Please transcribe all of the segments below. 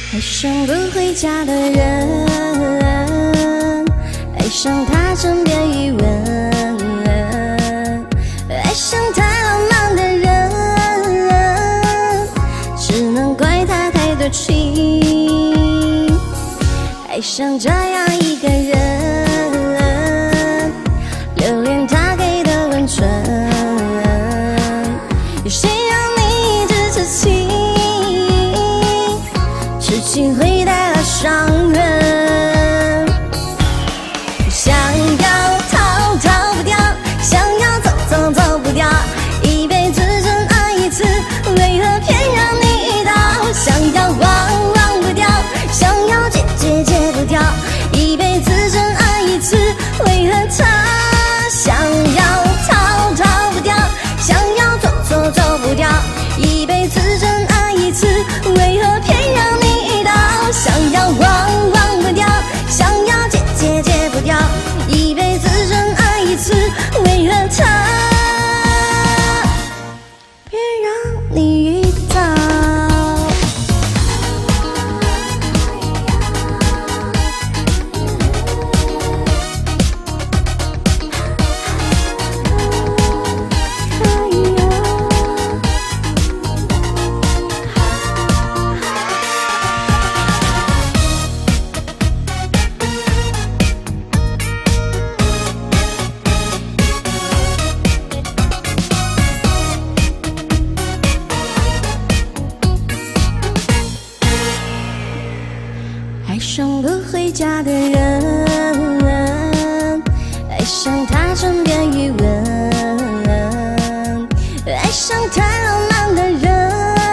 爱上不回家的人，爱上他枕边余温，爱上太浪漫的人，只能怪他太多情。爱上这样一个人，留恋他给的温存，谁让你一直痴情？痴情会带来伤人，想要逃逃不掉，想要走走走不掉，一辈子真爱一次，为何偏让你遇到？想要忘忘不掉，想要戒戒戒不掉，一辈子真爱一次，为何他？想要逃逃不掉，想要走走走不掉，一辈子真爱一次，为何偏让你？想要忘忘不掉，想要戒戒戒不掉，一辈子真爱一次，为何他别让你遇到？爱上不回家的人，爱上他枕边余温，爱上太浪漫的人，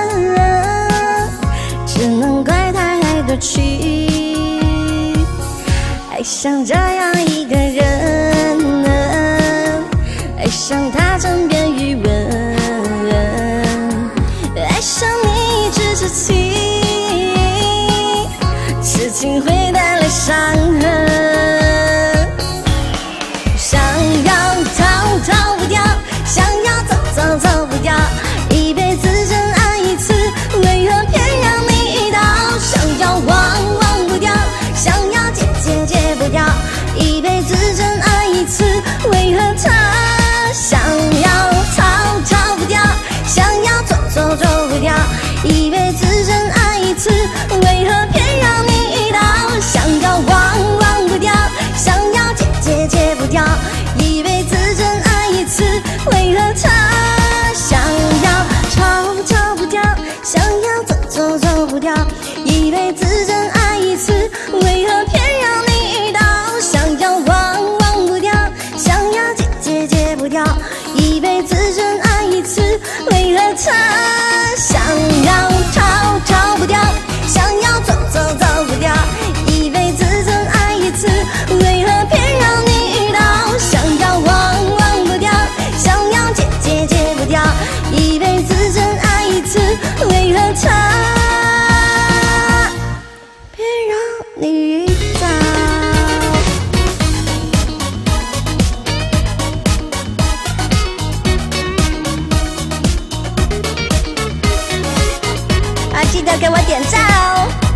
只能怪他太多情。爱上这样一个人，爱上他枕边余温，爱上你一直痴情。痴情会带来伤痕，想要逃逃不掉，想要走走走不掉，一辈子真爱一次，为何偏让你遇到？想要忘忘不掉，想要戒戒戒不掉，一辈子真爱一次，为何他？想要逃逃不掉，想要走走走不掉，一辈子真爱一次，为何偏让你？想要忘忘不掉，想要戒戒戒不掉，一辈子真爱一次，为何他？想要逃逃不掉，想要走走走不掉，一辈子真爱一次，为何偏让你遇到？想要忘忘不掉，想要戒戒戒不掉，一辈子真爱一次，为何他？想要逃逃不掉，想要走走走不掉，一辈子真爱一次，为何偏让你遇到？想要忘忘不掉，想要戒戒戒不掉，一辈子真爱一次，为何他别让你遇到？啊，记得给我点赞哦！